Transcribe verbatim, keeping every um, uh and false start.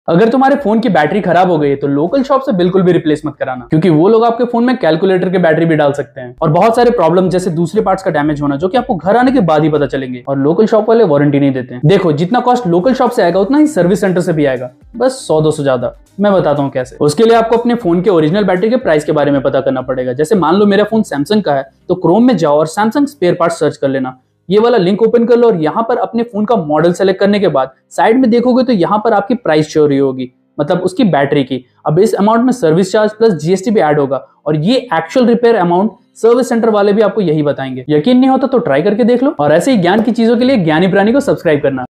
अगर तुम्हारे फोन की बैटरी खराब हो गई है तो लोकल शॉप से बिल्कुल भी रिप्लेस मत कराना, क्योंकि वो लोग आपके फोन में कैलकुलेटर के बैटरी भी डाल सकते हैं और बहुत सारे प्रॉब्लम जैसे दूसरे पार्ट्स का डैमेज होना जो कि आपको घर आने के बाद ही पता चलेंगे। और लोकल शॉप वाले वारंटी नहीं देते हैं। देखो, जितना कॉस्ट लोकल शॉप से आएगा उतना ही सर्विस सेंटर से भी आएगा, बस सौ दो सौ ज्यादा। मैं बताता हूँ कैसे। उसके लिए आपको अपने फोन के ओरिजिनल बैटरी के प्राइस के बारे में पता करना पड़ेगा। जैसे मान लो मेरा फोन सैमसंग का है तो क्रोम में जाओ और सैमसंग स्पेयर पार्ट सर्च कर लेना। ये वाला लिंक ओपन कर लो और यहाँ पर अपने फोन का मॉडल सेलेक्ट करने के बाद साइड में देखोगे तो यहाँ पर आपकी प्राइस शो रही होगी, मतलब उसकी बैटरी की। अब इस अमाउंट में सर्विस चार्ज प्लस जीएसटी भी ऐड होगा और ये actual repair amount service centre वाले भी आपको यही बताएंगे। यकीन नहीं होता तो ट्राई करके देख लो। और ऐसे ही ज्ञान की चीजों के लिए ज्ञानी प्राणी को सब्सक्राइब करना।